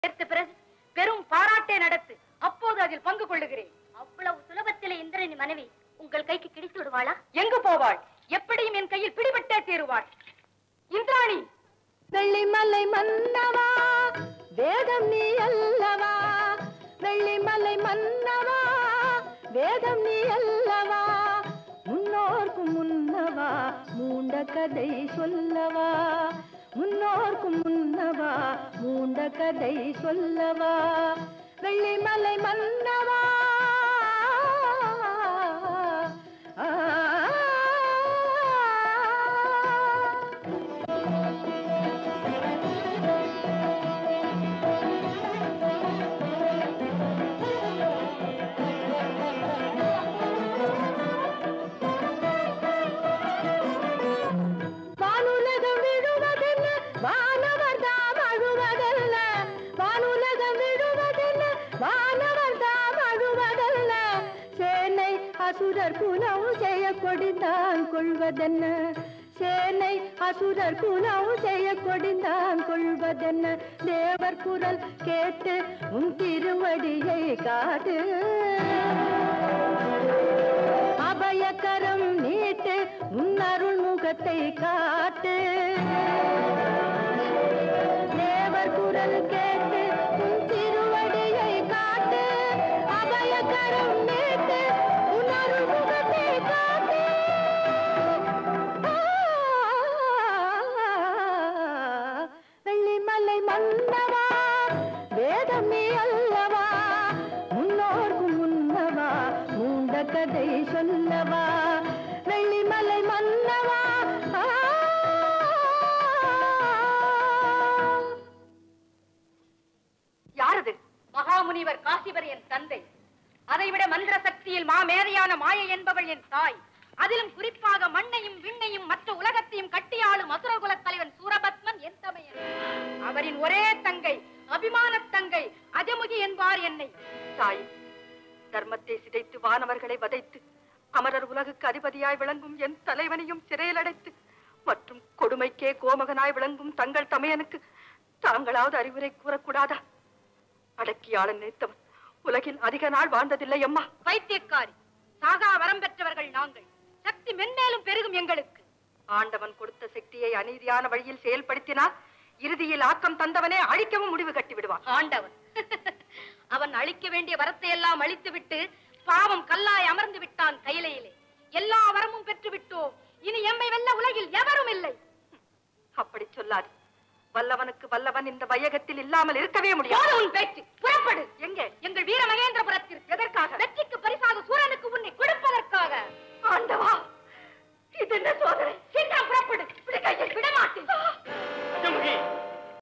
சேர்த்த பிறகு பெரும் பாராட்டை நடத்து, அப்போது அதில் பங்கு கொள்ளுகிறேன். அவ்வளவு சுலபத்திலே இந்திரன் மனைவி உங்கள் கைக்கு கிடைத்து விடுவாளா? எங்கு போவாள்? எப்படியும் என் கையில் பிடிபட்டே தீருவாள். இந்திராணி, வெள்ளி மலை மன்னவா, வேதம் நீ அல்லவா? வெள்ளி மலை மன்னவா, வேதம் நீ அல்லவா? முன்னோர்க்கும் முன்னவா, மூண்ட கதை சொல்லவா? முன்னோர்க்கும் முன்னவா, மூண்ட கதை சொல்லவா? வெள்ளி மலை மன்னவா, அசுரர் குலம் செய்ய கொடிந்தான் கொள்வதென்ன? சேனை அசுரர் குலம் செய்ய கொடிந்தான் கொள்வதென்ன? தேவர் குரல் கேட்டு உன் திருவடியை காட்டு, அபயக்கரம் நீட்டு உன் அருள் முகத்தை காட்டு. தேவர் குரல் கேட்டு உன் திருவடியை காட்டு, அபயக்கரம் நீட்டு வெள்ளி மலை மன்னவா, வேதம் நீ அல்லவா? முன்னோர்க்கும் முன்னவா, மூண்ட கதை சொல்லவா? வெள்ளி மலை மன்னவா. யாரது? மகாமுனிவர் காசிவர் என் தந்தை. அதைவிட மந்திர சக்தியில் மாமேதையான மாயை என்பவள் என் தாய். அதிலும் குறிப்பாக மண்ணையும் விண்ணையும் மற்ற உலகத்தையும் கட்டியாளும் அசுரகுல தலைவன் சூரபத்மன் என் தமையன். அவரின் ஒரே தங்கை, அபிமான தங்கை அஜமுகி என்பார் என்னை. தாய், தர்மத்தை சிதைத்து வானவர்களை வதைத்து அமரர் உலகுக்கு அதிபதியாய் விளங்கும் என் தலைவனையும் சிறையில் அடைத்து மற்றும் கொடுமைக்கே கோமகனாய் விளங்கும் தங்கள் தமையனுக்கு தாங்களாவது அறிவுரை கூறக்கூடாதா? அடக்கியாளன் நினைத்தவன் உலகில் அதிக நாள் வாழ்ந்ததில்லை அம்மா. வைத்தியக்காரி, சாகா வரம் பெற்றவர்கள் நாங்கள். சக்தி மென்மேலும் பெருகும் எங்களுக்கு. ஆண்டவன் கொடுத்த சக்தியை அநீதியான வழியில் செயல்படுத்தினால் இறுதியில் ஆக்கம் தந்தவனே அழிக்கவும் முடிவு கட்டி விடுவான். ஆண்டவன் அவன் அழிக்க வேண்டிய வரத்தை எல்லாம் அழித்துவிட்டு பாவம் கல்லாய் அமர்ந்து விட்டான் கையிலையிலே. எல்லா வரமும் பெற்று விட்டோம். இனி எம்மை வெல்ல உலகில் எவரும் இல்லை. அப்படி சொல்லாது. வல்லவனுக்கு வல்லவன் இந்த வையகத்தில் இல்லாமல் இருக்கவே முடியாது. உன் பேச்சு புறப்படு. எங்கே? எங்கள் வீர மகேந்திர